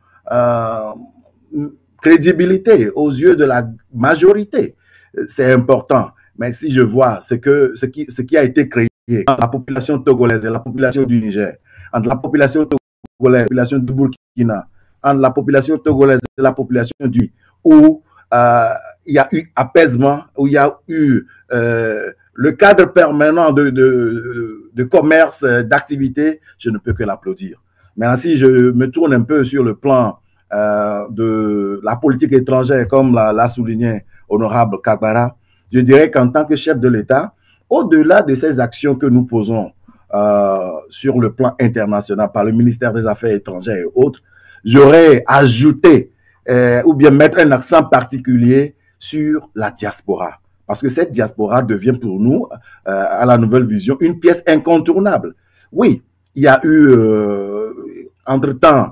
crédibilité aux yeux de la majorité. C'est important. Mais si je vois ce qui a été créé entre la population togolaise et la population du Niger, entre la population togolaise et la population du Burkina, entre la population togolaise et la population du où il y a eu apaisement, où il y a eu le cadre permanent de commerce, d'activité, je ne peux que l'applaudir. Maintenant, si je me tourne un peu sur le plan de la politique étrangère, comme l'a souligné honorable Kagbara, je dirais qu'en tant que chef de l'État, au-delà de ces actions que nous posons sur le plan international par le ministère des Affaires étrangères et autres, j'aurais ajouté ou bien mettre un accent particulier sur la diaspora. Parce que cette diaspora devient pour nous, à la Nouvelle Vision, une pièce incontournable. Oui, il y a eu, entre-temps,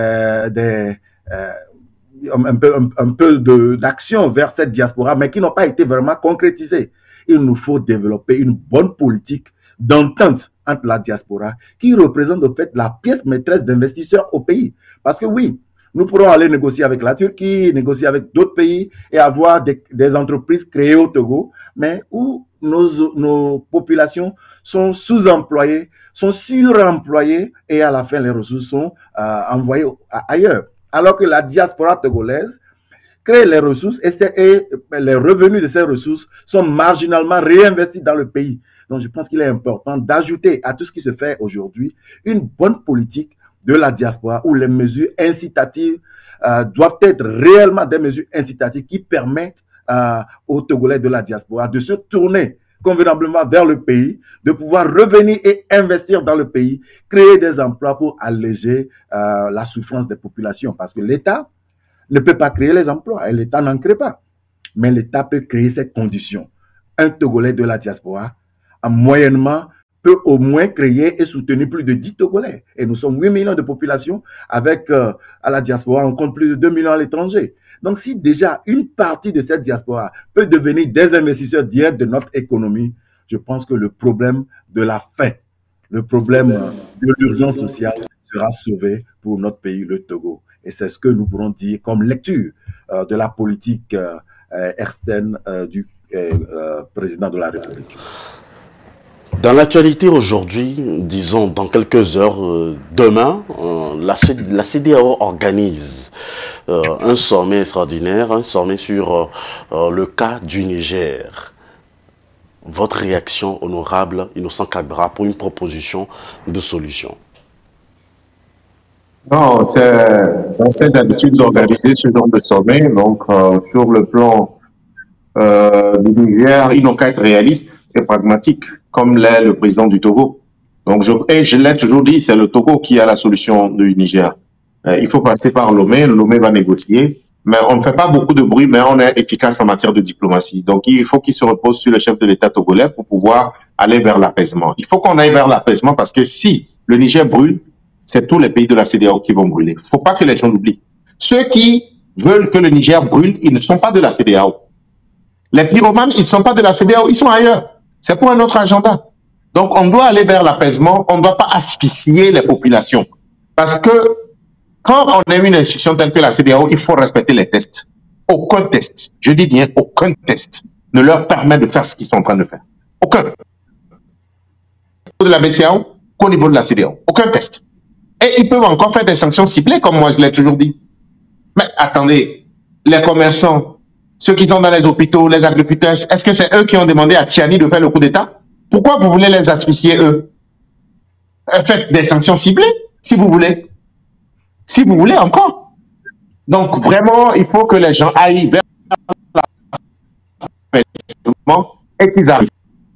un peu d'action vers cette diaspora, mais qui n'ont pas été vraiment concrétisées. Il nous faut développer une bonne politique d'entente entre la diaspora, qui représente en fait la pièce maîtresse d'investisseurs au pays. Parce que oui, nous pourrons aller négocier avec la Turquie, négocier avec d'autres pays et avoir des entreprises créées au Togo, mais où nos populations sont sous-employées, sont suremployées et à la fin, les ressources sont envoyées ailleurs. Alors que la diaspora togolaise crée les ressources et les revenus de ces ressources sont marginalement réinvestis dans le pays. Donc, je pense qu'il est important d'ajouter à tout ce qui se fait aujourd'hui une bonne politique de la diaspora où les mesures incitatives doivent être réellement des mesures incitatives qui permettent aux Togolais de la diaspora de se tourner convenablement vers le pays, de pouvoir revenir et investir dans le pays, créer des emplois pour alléger la souffrance des populations. Parce que l'État ne peut pas créer les emplois et l'État n'en crée pas. Mais l'État peut créer ces conditions. Un Togolais de la diaspora, moyennement, peut au moins créer et soutenir plus de 10 Togolais. Et nous sommes 8 millions de population, avec à la diaspora, on compte plus de 2 millions à l'étranger. Donc, si déjà une partie de cette diaspora peut devenir des investisseurs directs de notre économie, je pense que le problème de la faim, le problème de l'urgence sociale sera sauvé pour notre pays, le Togo. Et c'est ce que nous pourrons dire comme lecture de la politique externe du président de la République. Dans l'actualité aujourd'hui, disons dans quelques heures, demain, la CEDEAO organise un sommet extraordinaire, un sommet sur le cas du Niger. Votre réaction, honorable Innocent Kagbara, pour une proposition de solution? Non, c'est dans ces habitudes d'organiser ce genre de sommet. Donc, sur le plan du Niger, ils n'ont qu'à être réalistes et pragmatiques, comme l'est le président du Togo. Donc, je l'ai toujours dit, c'est le Togo qui a la solution du Niger. Il faut passer par Lomé, Lomé va négocier, mais on ne fait pas beaucoup de bruit, mais on est efficace en matière de diplomatie. Donc, il faut qu'il se repose sur le chef de l'État togolais pour pouvoir aller vers l'apaisement. Il faut qu'on aille vers l'apaisement parce que si le Niger brûle, c'est tous les pays de la CEDEAO qui vont brûler. Il ne faut pas que les gens l'oublient. Ceux qui veulent que le Niger brûle, ils ne sont pas de la CEDEAO. Les pyromanes, ils ne sont pas de la CEDEAO, ils sont ailleurs. C'est pour un autre agenda. Donc, on doit aller vers l'apaisement, on ne doit pas asphyxier les populations. Parce que quand on a une institution telle que la CEDEAO, il faut respecter les tests. Aucun test, je dis bien aucun test, ne leur permet de faire ce qu'ils sont en train de faire. Aucun. Au niveau de la BCAO, qu'au niveau de la CEDEAO. Aucun test. Et ils peuvent encore faire des sanctions ciblées, comme moi je l'ai toujours dit. Mais attendez, les commerçants, ceux qui sont dans les hôpitaux, les agriculteurs, est-ce que c'est eux qui ont demandé à Tiani de faire le coup d'État? Pourquoi vous voulez les asphyxier, eux? Faites des sanctions ciblées, si vous voulez. Si vous voulez encore. Donc, vraiment, il faut que les gens aillent vers l'apaisement et qu'ils arrivent.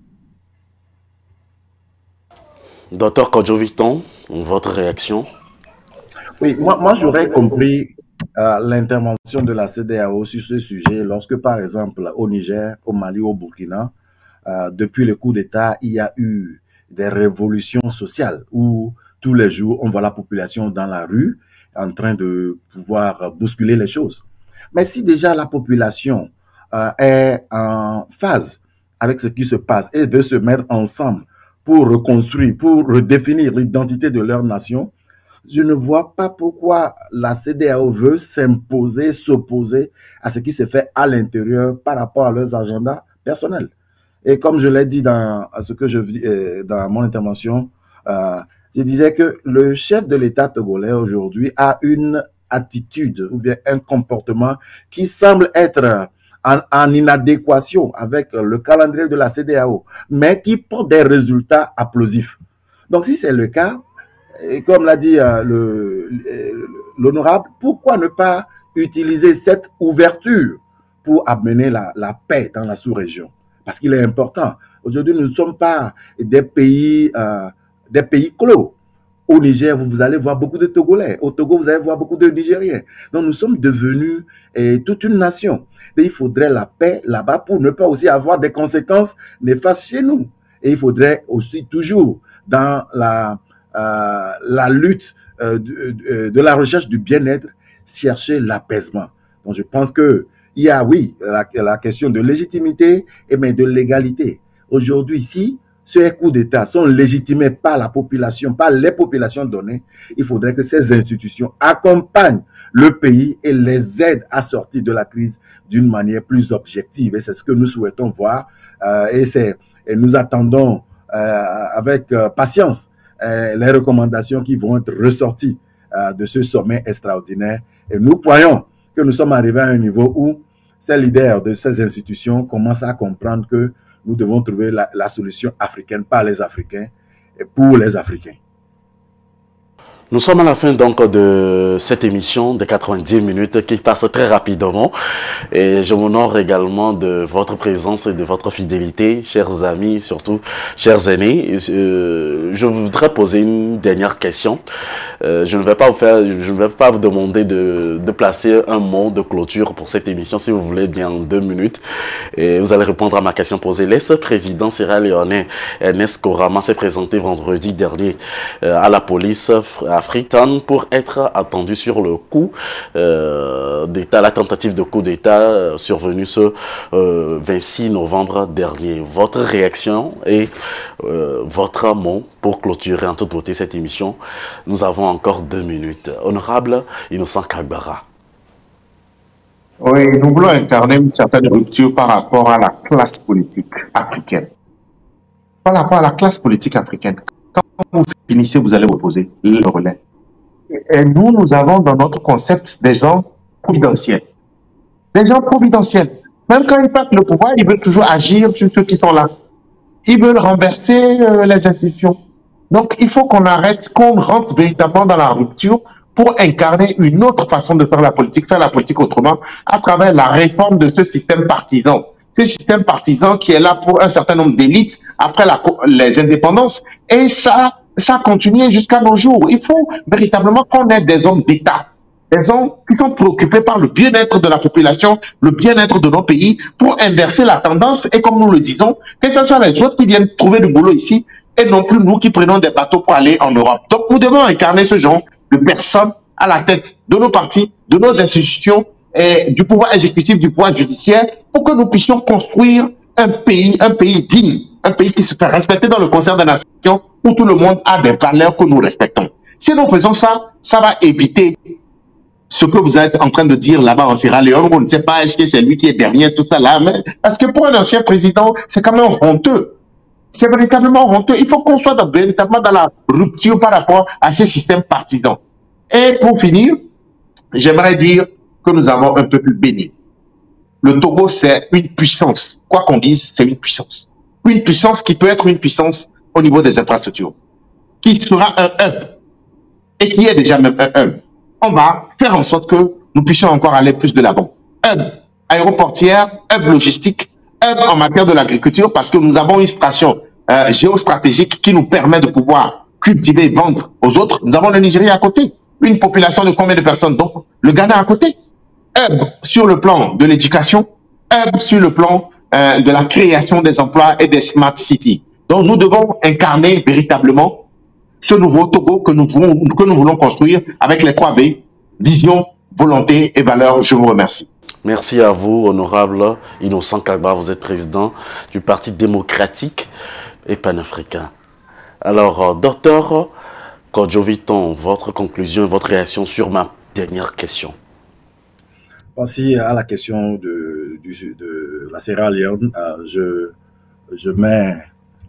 Docteur Kodjo-Viton, votre réaction? Oui, moi j'aurais compris l'intervention de la CEDEAO sur ce sujet lorsque, par exemple, au Niger, au Mali, au Burkina, depuis le coup d'État, il y a eu des révolutions sociales où tous les jours, on voit la population dans la rue en train de pouvoir bousculer les choses. Mais si déjà la population est en phase avec ce qui se passe et veut se mettre ensemble pour reconstruire, pour redéfinir l'identité de leur nation, je ne vois pas pourquoi la CEDEAO veut s'imposer, s'opposer à ce qui se fait à l'intérieur par rapport à leurs agendas personnels. Et comme je l'ai dit dans dans mon intervention, je disais que le chef de l'État togolais aujourd'hui a une attitude ou bien un comportement qui semble être en inadéquation avec le calendrier de la CEDEAO, mais qui porte des résultats applausifs. Donc, si c'est le cas, et comme l'a dit l'honorable, pourquoi ne pas utiliser cette ouverture pour amener la paix dans la sous-région? Parce qu'il est important. Aujourd'hui, nous ne sommes pas des pays clos. Au Niger, vous allez voir beaucoup de Togolais. Au Togo, vous allez voir beaucoup de Nigériens. Donc, nous sommes devenus toute une nation. Et il faudrait la paix là-bas pour ne pas aussi avoir des conséquences néfastes chez nous. Et il faudrait aussi toujours, dans la lutte de la recherche du bien-être, chercher l'apaisement. Donc, je pense que il y a, oui, la question de légitimité, mais de légalité. Aujourd'hui, si ces coups d'État sont légitimés par la population, par les populations données, il faudrait que ces institutions accompagnent le pays et les aident à sortir de la crise d'une manière plus objective. Et c'est ce que nous souhaitons voir. Et nous attendons avec patience les recommandations qui vont être ressorties de ce sommet extraordinaire. Et nous croyons que nous sommes arrivés à un niveau où ces leaders de ces institutions commencent à comprendre que nous devons trouver la solution africaine par les Africains et pour les Africains. Nous sommes à la fin donc de cette émission de 90 minutes qui passe très rapidement et je m'honore également de votre présence et de votre fidélité, chers amis, surtout chers aînés. Je voudrais poser une dernière question. Je ne vais pas vous demander de placer un mot de clôture pour cette émission, si vous voulez bien en 2 minutes. Et vous allez répondre à ma question posée. L'ex-président sierra-léonais Ernest Korama s'est présenté vendredi dernier à la police à Freetown pour être attendu sur le coup d'État, la tentative de coup d'État survenue ce 26 novembre dernier. Votre réaction et votre mot pour clôturer en toute beauté cette émission. Nous avons encore 2 minutes. Honorable Innocent Kagbara. Oui, nous voulons incarner une certaine rupture par rapport à la classe politique africaine. Par rapport à la classe politique africaine. Quand vous finissez, vous allez opposer le relais. Et nous avons dans notre concept des gens providentiels. Des gens providentiels. Même quand ils perdent le pouvoir, ils veulent toujours agir sur ceux qui sont là. Ils veulent renverser les institutions. Donc, il faut qu'on arrête, qu'on rentre véritablement dans la rupture pour incarner une autre façon de faire la politique autrement, à travers la réforme de ce système partisan. Ce système partisan qui est là pour un certain nombre d'élites après les indépendances. Et ça a continué jusqu'à nos jours. Il faut véritablement qu'on ait des hommes d'État, des hommes qui sont préoccupés par le bien-être de la population, le bien-être de nos pays, pour inverser la tendance. Et comme nous le disons, que ce soit les autres qui viennent trouver du boulot ici, et non plus nous qui prenons des bateaux pour aller en Europe. Donc nous devons incarner ce genre de personnes à la tête de nos partis, de nos institutions, et du pouvoir exécutif, du pouvoir judiciaire, pour que nous puissions construire un pays digne, un pays qui se fait respecter dans le concert des nations, où tout le monde a des valeurs que nous respectons. Si nous faisons ça, ça va éviter ce que vous êtes en train de dire là-bas en Sierra Leone. On ne sait pas est-ce que c'est lui qui est derrière tout ça là, mais parce que pour un ancien président, c'est quand même honteux. C'est véritablement honteux. Il faut qu'on soit véritablement dans la rupture par rapport à ce système partisan. Et pour finir, j'aimerais dire que nous avons un peuple béni. Le Togo, c'est une puissance. Quoi qu'on dise, c'est une puissance. Une puissance qui peut être une puissance au niveau des infrastructures, qui sera un hub, et qui est déjà même un hub. On va faire en sorte que nous puissions encore aller plus de l'avant. Hub aéroportière, hub logistique, hub en matière de l'agriculture, parce que nous avons une station géostratégique qui nous permet de pouvoir cultiver et vendre aux autres. Nous avons le Nigeria à côté. Une population de combien de personnes? Donc, le Ghana à côté. Hub sur le plan de l'éducation, hub sur le plan de la création des emplois et des smart cities. Donc, nous devons incarner véritablement ce nouveau Togo que nous voulons construire avec les 3 V, vision, volonté et valeur. Je vous remercie. Merci à vous, honorable Innocent Kagbara. Vous êtes président du Parti démocratique et panafricain. Alors, docteur Kodjo-Viton, votre conclusion, votre réaction sur ma dernière question. Voici à la question de la Sierra Leone, je mets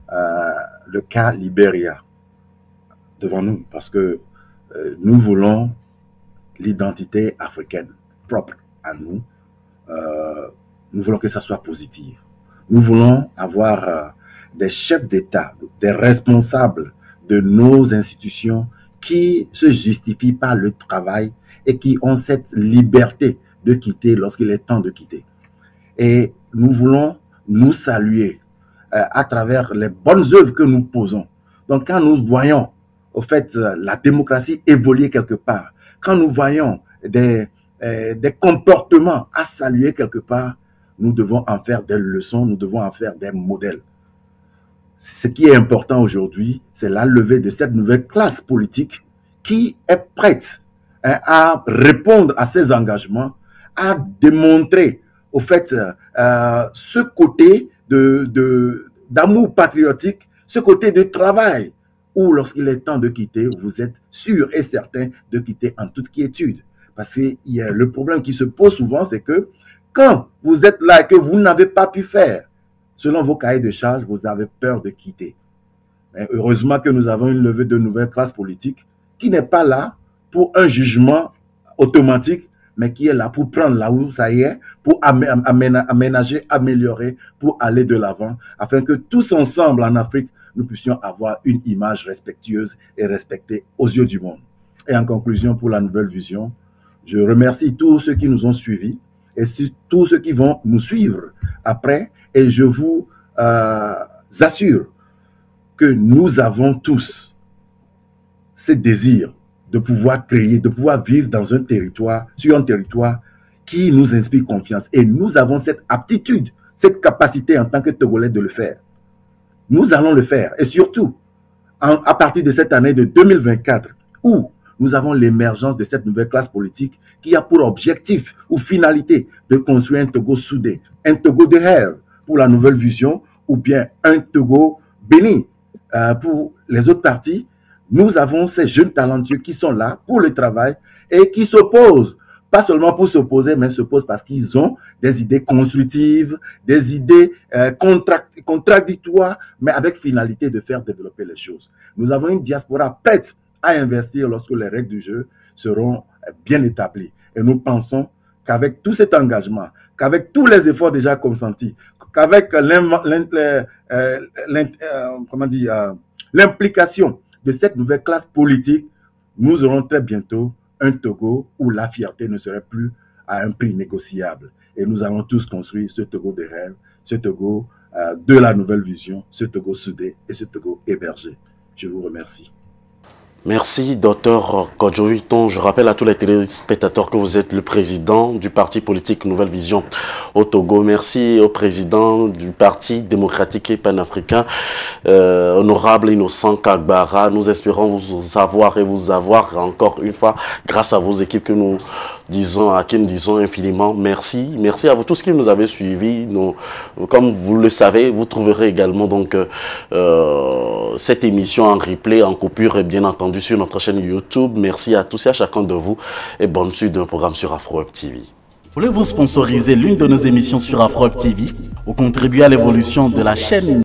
le cas Libéria devant nous parce que nous voulons l'identité africaine propre à nous. Nous voulons que ça soit positif. Nous voulons avoir des chefs d'État, des responsables de nos institutions qui se justifient par le travail et qui ont cette liberté de quitter lorsqu'il est temps de quitter. Et nous voulons nous saluer à travers les bonnes œuvres que nous posons. Donc quand nous voyons au fait la démocratie évoluer quelque part, quand nous voyons des comportements à saluer quelque part, nous devons en faire des leçons, nous devons en faire des modèles. Ce qui est important aujourd'hui, c'est la levée de cette nouvelle classe politique qui est prête à répondre à ses engagements, à démontrer au fait ce côté d'amour patriotique, ce côté de travail, où lorsqu'il est temps de quitter, vous êtes sûr et certain de quitter en toute quiétude. Parce que le problème qui se pose souvent, c'est que quand vous êtes là et que vous n'avez pas pu faire, selon vos cahiers de charges, vous avez peur de quitter. Mais heureusement que nous avons une levée de nouvelles classes politiques qui n'est pas là pour un jugement automatique, mais qui est là pour prendre là où ça y est, pour aménager, améliorer, pour aller de l'avant, afin que tous ensemble en Afrique, nous puissions avoir une image respectueuse et respectée aux yeux du monde. Et en conclusion, pour la nouvelle vision, je remercie tous ceux qui nous ont suivis et tous ceux qui vont nous suivre après. Et je vous assure que nous avons tous ce désir de pouvoir créer, de pouvoir vivre dans un territoire, sur un territoire qui nous inspire confiance. Et nous avons cette aptitude, cette capacité en tant que Togolais de le faire. Nous allons le faire. Et surtout, à partir de cette année de 2024, où nous avons l'émergence de cette nouvelle classe politique qui a pour objectif ou finalité de construire un Togo soudé, un Togo de rêve pour la nouvelle vision, ou bien un Togo béni pour les autres partis. Nous avons ces jeunes talentueux qui sont là pour le travail et qui s'opposent, pas seulement pour s'opposer, mais s'opposent parce qu'ils ont des idées constructives, des idées contradictoires, mais avec finalité de faire développer les choses. Nous avons une diaspora prête à investir lorsque les règles du jeu seront bien établies. Et nous pensons qu'avec tout cet engagement, qu'avec tous les efforts déjà consentis, qu'avec l'implication de cette nouvelle classe politique, nous aurons très bientôt un Togo où la fierté ne serait plus à un prix négociable. Et nous allons tous construire ce Togo de rêve, ce Togo de la nouvelle vision, ce Togo soudé et ce Togo hébergé. Je vous remercie. Merci, Dr Kodjo Victon. Je rappelle à tous les téléspectateurs que vous êtes le président du parti politique Nouvelle Vision au Togo. Merci au président du parti démocratique et panafricain, honorable Innocent Kagbara. Nous espérons vous avoir et vous avoir encore une fois grâce à vos équipes que nous disons, à qui nous disons infiniment merci. Merci à vous tous qui nous avez suivis. Comme vous le savez, vous trouverez également donc cette émission en replay, en coupure et bien entendu sur notre chaîne YouTube. Merci à tous et à chacun de vous et bonne suite d'un programme sur Afro-Web TV. Voulez-vous sponsoriser l'une de nos émissions sur Afro-Web TV ou contribuer à l'évolution de la chaîne ?